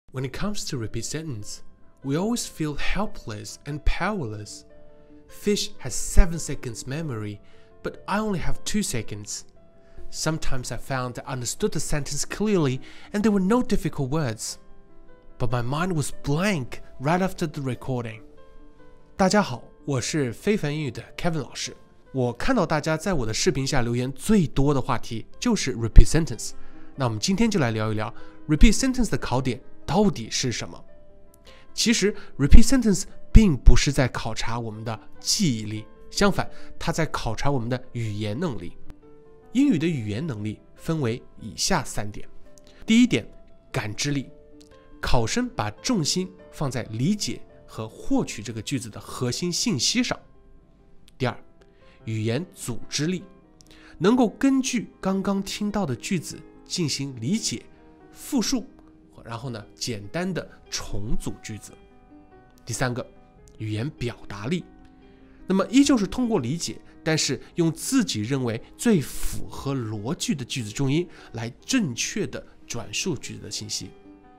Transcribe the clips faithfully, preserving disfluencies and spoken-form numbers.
When it comes to repeat sentence, we always feel helpless and powerless. Fish has seven seconds memory, but I only have two seconds. Sometimes I found I understood the sentence clearly and there were no difficult words. But my mind was blank right after the recording. 大家好，我是非凡英语的 Kevin 老师。我看到大家在我的视频下留言最多的话题就是 repeat sentence。那我们今天就来聊一聊 repeat sentence 的考点到底是什么。其实 repeat sentence 并不是在考察我们的记忆力，相反，它在考察我们的语言能力。英语的语言能力分为以下三点。第一点，感知力。考生把重心放在理解和获取这个句子的核心信息上。第二，语言组织力，能够根据刚刚听到的句子进行理解、复述，然后呢，简单的重组句子。第三个，语言表达力，那么依旧是通过理解，但是用自己认为最符合逻辑的句子重音来正确的转述句子的信息。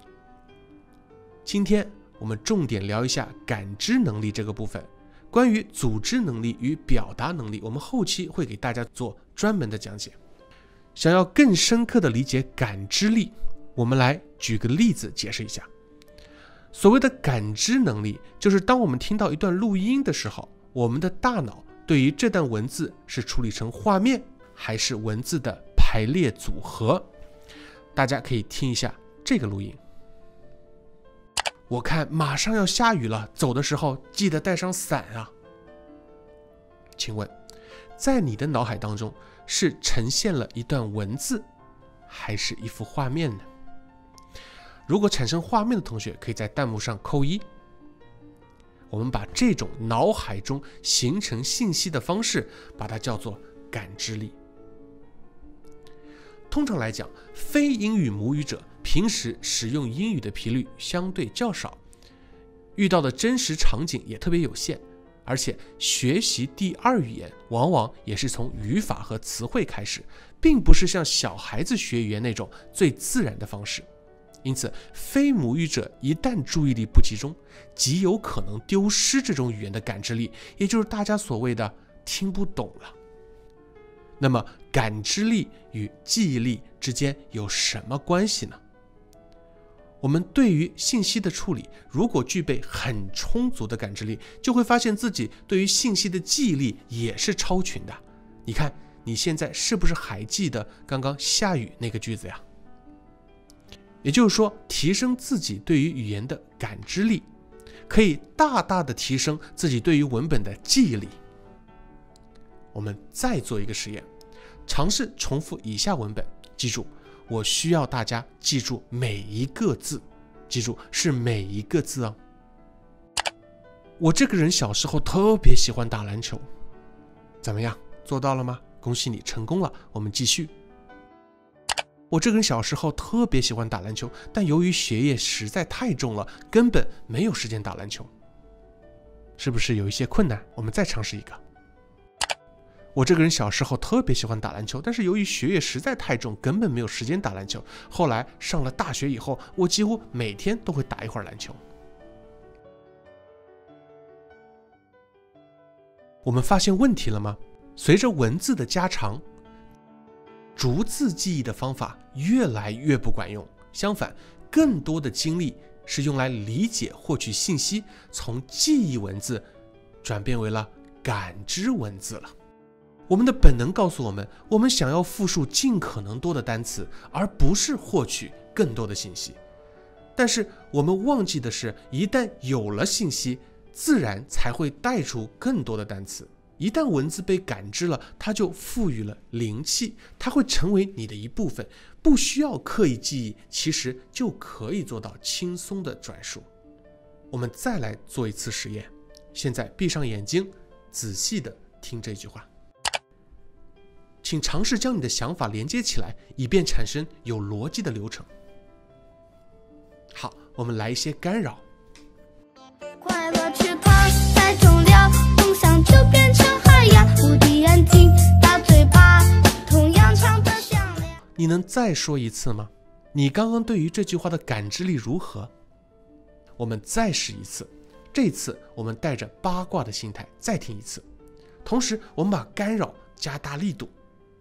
今天我们重点聊一下感知能力这个部分。关于组织能力与表达能力，我们后期会给大家做专门的讲解。想要更深刻的理解感知力，我们来举个例子解释一下。所谓的感知能力，就是当我们听到一段录音的时候，我们的大脑对于这段文字是处理成画面还是文字的排列组合。大家可以听一下这个录音。我看马上要下雨了，走的时候记得带上伞啊。请问，在你的脑海当中是呈现了一段文字，还是一幅画面呢？如果产生画面的同学，可以在弹幕上扣一。我们把这种脑海中形成信息的方式，把它叫做感知力。通常来讲，非英语母语者平时使用英语的频率相对较少，遇到的真实场景也特别有限，而且学习第二语言往往也是从语法和词汇开始，并不是像小孩子学语言那种最自然的方式。因此，非母语者一旦注意力不集中，极有可能丢失这种语言的感知力，也就是大家所谓的听不懂了。那么感知力与记忆力之间有什么关系呢？我们对于信息的处理，如果具备很充足的感知力，就会发现自己对于信息的记忆力也是超群的。你看，你现在是不是还记得刚刚下雨那个句子呀？也就是说，提升自己对于语言的感知力，可以大大的提升自己对于文本的记忆力。我们再做一个实验，尝试重复以下文本，记住，我需要大家记住每一个字，记住是每一个字啊。我这个人小时候特别喜欢打篮球，怎么样，做到了吗？恭喜你成功了，我们继续。我这个人小时候特别喜欢打篮球，但由于学业实在太重了，根本没有时间打篮球。是不是有一些困难？我们再尝试一个。我这个人小时候特别喜欢打篮球，但是由于学业实在太重，根本没有时间打篮球。后来上了大学以后，我几乎每天都会打一会儿篮球。我们发现问题了吗？随着文字的加长，逐字记忆的方法越来越不管用，相反，更多的精力是用来理解获取信息，从记忆文字转变为了感知文字了。我们的本能告诉我们，我们想要复述尽可能多的单词，而不是获取更多的信息。但是我们忘记的是，一旦有了信息，自然才会带出更多的单词。一旦文字被感知了，它就赋予了灵气，它会成为你的一部分，不需要刻意记忆，其实就可以做到轻松的转述。我们再来做一次实验，现在闭上眼睛，仔细的听这句话。请尝试将你的想法连接起来，以便产生有逻辑的流程。好，我们来一些干扰。 快乐池塘太重了，梦想就变成海洋，无敌眼睛大嘴巴，同样唱得响亮。 你能再说一次吗？你刚刚对于这句话的感知力如何？ 我们再试一次，这次我们带着八卦的心态再听一次，同时我们把干扰加大力度。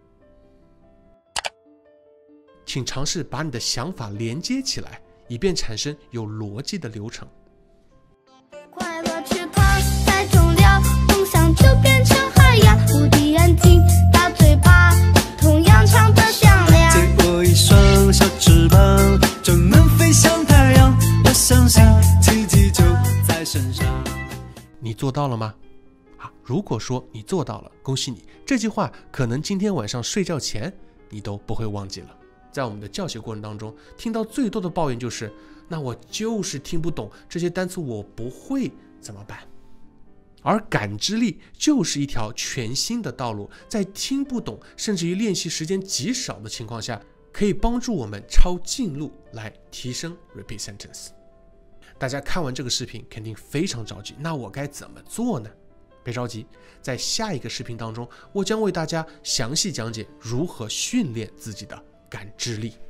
请尝试把你的想法连接起来，以便产生有逻辑的流程。 快乐池塘太重要，梦想就变成海洋，无敌眼睛大嘴巴，同样唱得响亮。 借我一双小翅膀，就能飞向太阳。我相信奇迹就在身上。 你做到了吗？啊，如果说你做到了，恭喜你，这句话可能今天晚上睡觉前你都不会忘记了。在我们的教学过程当中，听到最多的抱怨就是，那我就是听不懂这些单词，我不会怎么办？而感知力就是一条全新的道路，在听不懂甚至于练习时间极少的情况下，可以帮助我们抄近路来提升 repeat sentence。大家看完这个视频肯定非常着急，那我该怎么做呢？别着急，在下一个视频当中，我将为大家详细讲解如何训练自己的感知力。